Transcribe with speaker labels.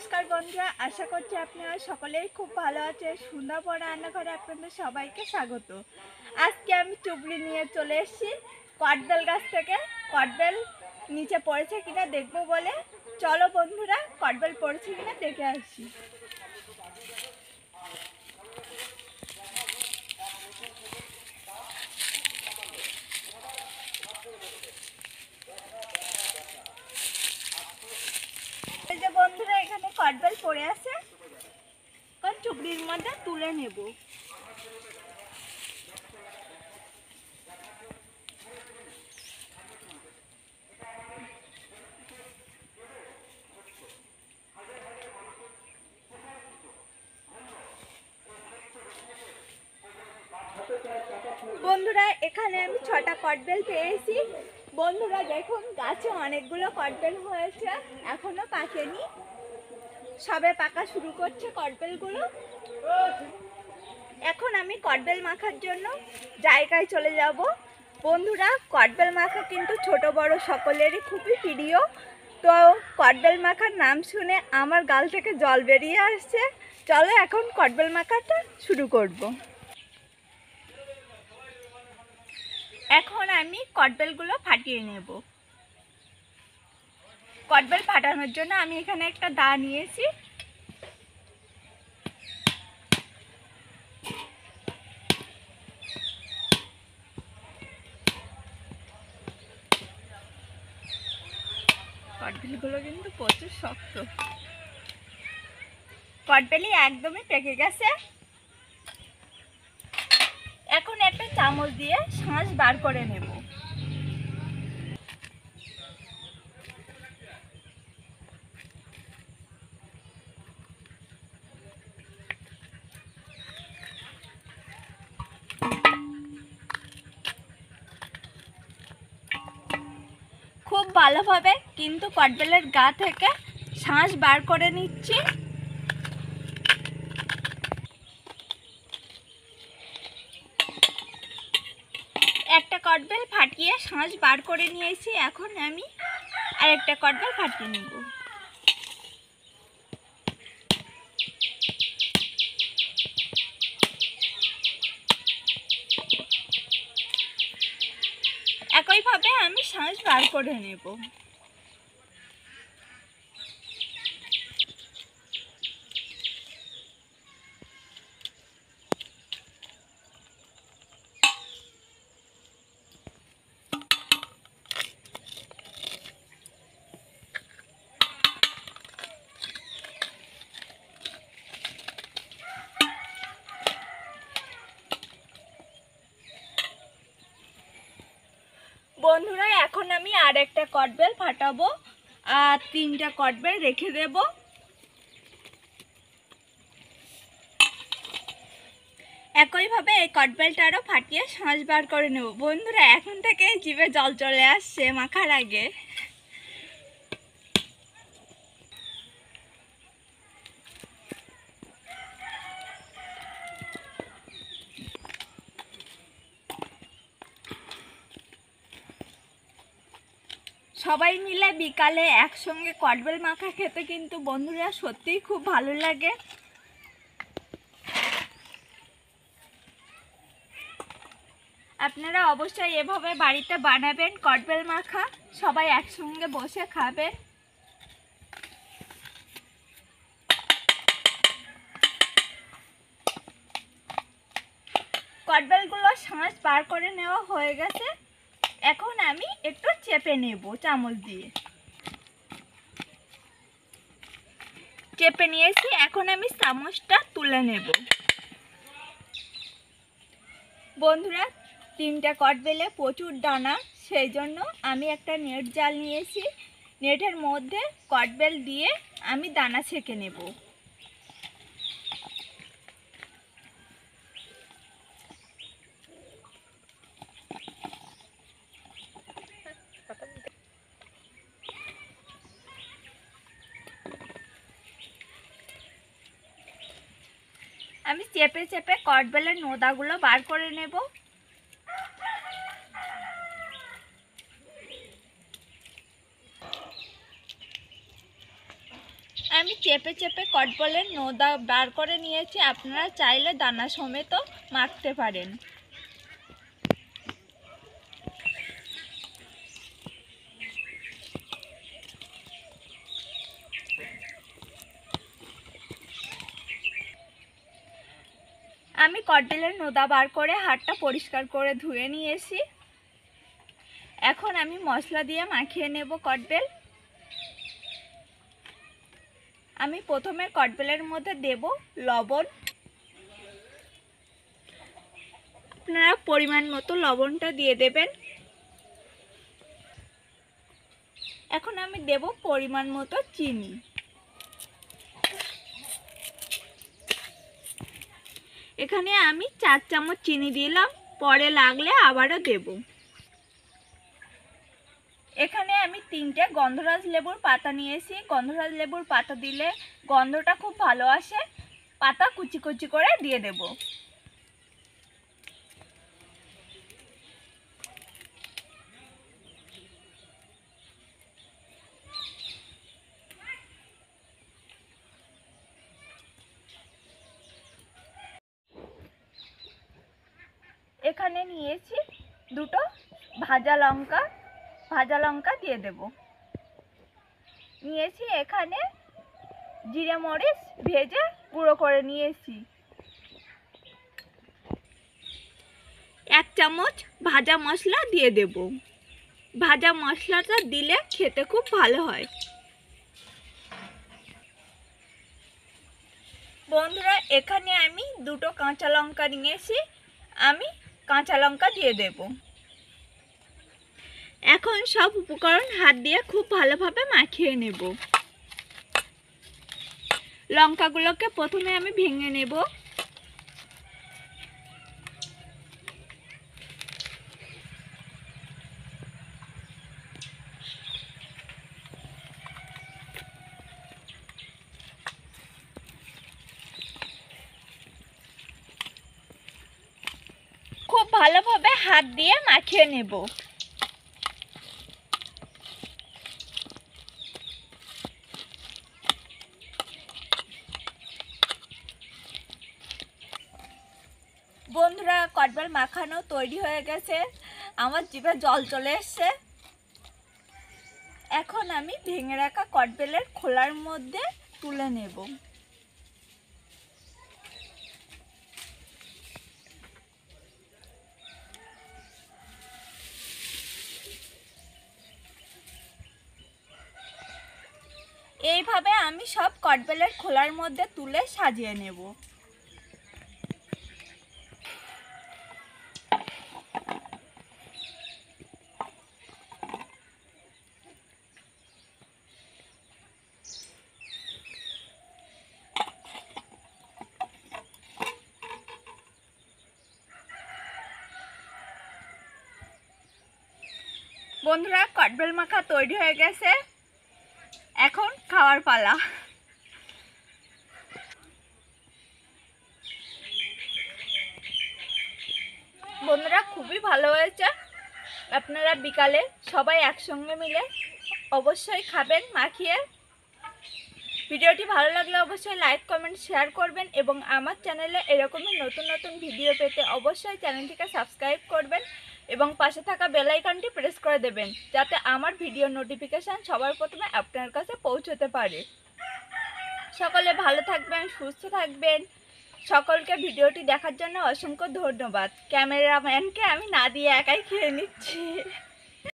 Speaker 1: नमस्कार बंधुरा आशा करছি আপনারা সকলেই খুব ভালো আছেন। সুন্দরবন রান্নাঘরে আপনাদের সবাইকে স্বাগত। আজকে আমি টুবলি নিয়ে চলে এসেছি kodbel গাছ থেকে। kodbel নিচে পড়েছে কিনা দেখবো বলে চলো বন্ধুরা kodbel পড়েছে কিনা দেখে আসি। এই যে বন্ধুরা এখানে kodbel পড়ে আছে, কোন টুকরির মধ্যে তুলে নেব। বন্ধুরা এখানে আমি 6টা kodbel পেয়েছি। বন্ধুরা দেখুন গাছে অনেকগুলো kodbel হয়েছে, এখনো পাকেনি, সবে পাকা শুরু করছে kodbelগুলো। এখন আমি kodbel মাখার জন্য জায়গায় চলে যাব। বন্ধুরা kodbel মাখা কিন্তু ছোট বড় সকলেরই খুবই প্রিয়। তো kodbel মাখার নাম শুনে আমার গাল থেকে জল বেরিয়ে আসছে। চলো এখন kodbel মাখাটা শুরু করব। এখন আমি kodbelগুলো ফাটিয়ে নেব। kodbel ফাটানোর জন্য আমি এখানে একটা দা নিয়েছি। kodbelগুলো কিন্তু প্রচুর শক্ত। kodbelই একদমই পেকে গেছে। এখন একটা চামচ দিয়ে শাঁস বার করে নেব। খুব ভালোভাবে কিন্তু kodbelের গা থেকে শাঁস বার করে নিচ্ছি। একটা kodbel ফাটিয়ে শাঁস বার করে নিয়েছি, এখন আমি আরেকটা kodbel ফাটিয়ে নেব। একইভাবে আমি শাঁস বার করে নেব। বন্ধুরা এখন আমি আরেকটা kodbel ফাটাবো আর 3টা kodbel রেখে দেব। একইভাবে এই kodbelটারও ফাটিয়ে শাঁস বার করে নেব। বন্ধুরা এখন থেকে জিভে জল চলে আসছে মাখার আগে। সবাই মিলে বিকালে একসঙ্গে kodbel মাখা খেতে কিন্তু বন্ধুরা সত্যিই খুব ভালো লাগে। আপনারা অবশ্যই এভাবে বাড়িতে বানাবেন kodbel মাখা, সবাই একসঙ্গে বসে খাবেন। kodbelগুলো শাঁস বার করে নেওয়া হয়ে গেছে, এখন আমি একটু চেপে নেব চামচ দিয়ে। চেপে নিয়েছি, এখন আমি চামচটা তুলে নেব। বন্ধুরা 3টা kodbelে প্রচুর দানা, সেই জন্য আমি একটা নেট জাল নিয়েছি। নেটের মধ্যে kodbel দিয়ে আমি দানা ছেঁকে নেব। আমি চেপে চেপে kodbelের নোদাগুলো বার করে নেব। আমি চেপে চেপে কটবলের নোদা বার করে নিয়েছি, আপনারা চাইলে দানা সমেতও মাখতে পারেন। আমি কটবেলের নোদা বার করে হাতটা পরিষ্কার করে ধুয়ে নিয়েছি। এখন আমি মশলা দিয়ে মাখিয়ে নেব কটবেল। আমি প্রথমে কটবেলের মধ্যে দেব লবণ। আপনারা পরিমাণ মতো লবণটা দিয়ে দেবেন। এখন আমি দেব পরিমাণ মতো চিনি। এখানে আমি 4 চামচ চিনি দিলাম, পরে লাগলে আবারও দেব। এখানে আমি 3টে গন্ধরাজ লেবুর পাতা নিয়েছি। গন্ধরাজ লেবুর পাতা দিলে গন্ধটা খুব ভালো আসে। পাতা কুচি কুচি করে দিয়ে দেব। এখানে নিয়েছি 2টো ভাজা লঙ্কা দিয়ে দেব। নিয়েছি এখানে জিরে মরিচ ভেজে গুঁড়ো করে নিয়েছি। 1 চামচ ভাজা মশলা দিয়ে দেব। ভাজা মশলাটা দিলে খেতে খুব ভালো হয়। বন্ধুরা, এখানে আমি 2টো কাঁচা লঙ্কা নিয়েছি, আমি কাঁচা লঙ্কা দিয়ে দেব। এখন সব উপকরণ হাত দিয়ে খুব ভালোভাবে মাখিয়ে নেব। লঙ্কাগুলোকে প্রথমে আমি ভেঙে নেব। খুব ভালোভাবে হাত দিয়ে মাখিয়ে নেব। বন্ধুরা, কটবেল মাখানো তৈরি হয়ে গেছে। আমার জিভে জল চলে এসছে। এখন আমি ভেঙে রাখা কটবেলের খোলার মধ্যে তুলে নেব। এইভাবে আমি সব কটবেলের খোলার মধ্যে তুলে সাজিয়ে নেব। বন্ধুরা, কটবেল মাখা তৈরি হয়ে গেছে। এখন খাওয়ার পালা। বন্ধুরা, খুবই ভালো হয়েছে। আপনারা বিকালে সবাই একসঙ্গে মিলে অবশ্যই খাবেন মাখিয়ে। ভিডিওটি ভালো লাগলে অবশ্যই লাইক কমেন্ট শেয়ার করবেন এবং আমার চ্যানেলে এরকমই নতুন নতুন ভিডিও পেতে অবশ্যই চ্যানেলটিকে সাবস্ক্রাইব করবেন এবং পাশে থাকা বেল আইকনটি প্রেস করে দেবেন, যাতে আমার ভিডিও নোটিফিকেশান সবার প্রথমে আপনার কাছে পৌঁছতে পারে। সকলে ভালো থাকবেন, সুস্থ থাকবেন। সকলকে ভিডিওটি দেখার জন্য অসংখ্য ধন্যবাদ। ক্যামেরাম্যানকে আমি না দিয়ে একাই খেয়ে নিচ্ছি।